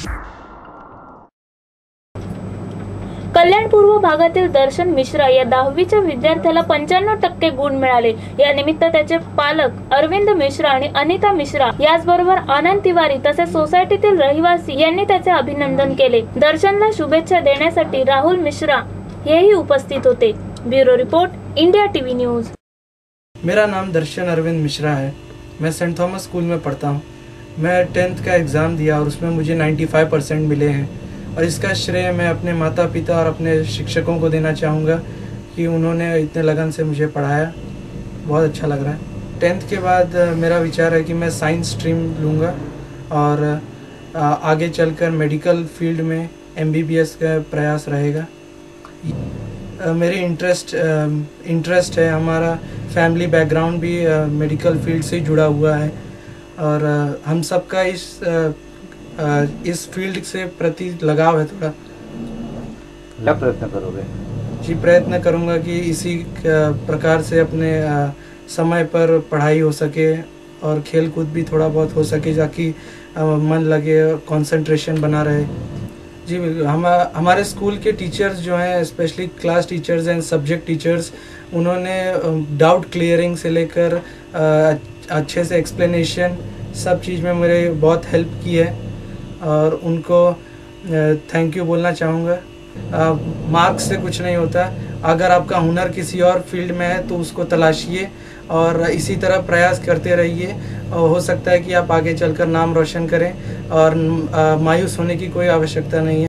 कल्याण पूर्व भागातील दर्शन मिश्रा या 10वीच्या विद्यार्थ्याला 95% गुण मिळाले। या निमित्त त्याचे पालक अरविंद मिश्रा आणि अनिता मिश्रा याचबरोबर आनंद तिवारी तसेच सोसायटीतील रहिवासी यांनी त्याचे अभिनंदन केले। दर्शनला शुभेच्छा देण्यासाठी राहुल मिश्रा हेही उपस्थित होते। Bureau report, India TV news. मेरा नाम दर्शन अरविंद मिश्रा है। मैं सेंट थॉमस स्कूल में पढ़ता हूँ। मैं 10th का एग्ज़ाम दिया और उसमें मुझे 95% मिले हैं और इसका श्रेय मैं अपने माता पिता और अपने शिक्षकों को देना चाहूँगा कि उन्होंने इतने लगन से मुझे पढ़ाया। बहुत अच्छा लग रहा है। 10th के बाद मेरा विचार है कि मैं साइंस स्ट्रीम लूँगा और आगे चलकर मेडिकल फील्ड में MBBS का प्रयास रहेगा। मेरी इंटरेस्ट है, हमारा फैमिली बैकग्राउंड भी मेडिकल फील्ड से जुड़ा हुआ है और हम सबका इस फील्ड से प्रति लगाव है थोड़ा। क्या प्रयत्न करोगे? जी, प्रयत्न करूँगा कि इसी प्रकार से अपने समय पर पढ़ाई हो सके और खेल कूद भी थोड़ा बहुत हो सके ताकि मन लगे, कंसंट्रेशन बना रहे। जी, हमारे स्कूल के टीचर्स जो हैं, specially class teachers and subject teachers, उन्होंने डाउट क्लियरिंग से लेकर अच्छे से एक्सप्लेनेशन सब चीज़ में मेरे बहुत हेल्प की है और उनको थैंक यू बोलना चाहूँगा। मार्क्स से कुछ नहीं होता। अगर आपका हुनर किसी और फील्ड में है तो उसको तलाशिए और इसी तरह प्रयास करते रहिए और हो सकता है कि आप आगे चलकर नाम रोशन करें और मायूस होने की कोई आवश्यकता नहीं है।